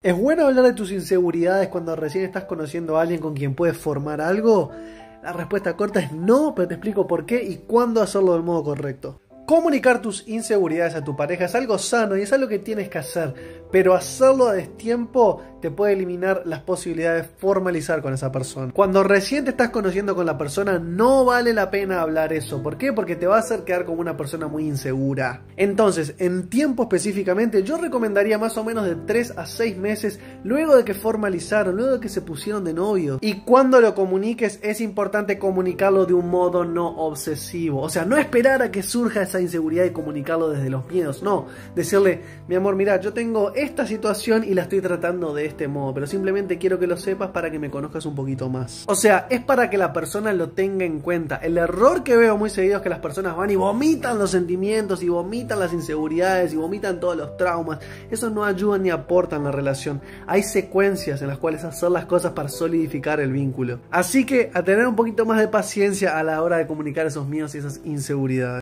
¿Es bueno hablar de tus inseguridades cuando recién estás conociendo a alguien con quien puedes formar algo? La respuesta corta es no, pero te explico por qué y cuándo hacerlo del modo correcto. Comunicar tus inseguridades a tu pareja es algo sano y es algo que tienes que hacer, pero hacerlo a destiempo te puede eliminar las posibilidades de formalizar con esa persona. Cuando recién te estás conociendo con la persona, no vale la pena hablar eso. ¿Por qué? Porque te va a hacer quedar como una persona muy insegura. Entonces, en tiempo específicamente, yo recomendaría más o menos de 3 a 6 meses luego de que formalizaron, luego de que se pusieron de novio. Y cuando lo comuniques, es importante comunicarlo de un modo no obsesivo. O sea, no esperar a que surja esa inseguridad y comunicarlo desde los miedos. No, decirle, mi amor, mira, yo tengo esta situación y la estoy tratando de este modo, pero simplemente quiero que lo sepas para que me conozcas un poquito más. O sea, es para que la persona lo tenga en cuenta. El error que veo muy seguido es que las personas van y vomitan los sentimientos y vomitan las inseguridades y vomitan todos los traumas. Eso no ayuda ni aporta en la relación. Hay secuencias en las cuales hacer las cosas para solidificar el vínculo. Así que a tener un poquito más de paciencia a la hora de comunicar esos miedos y esas inseguridades.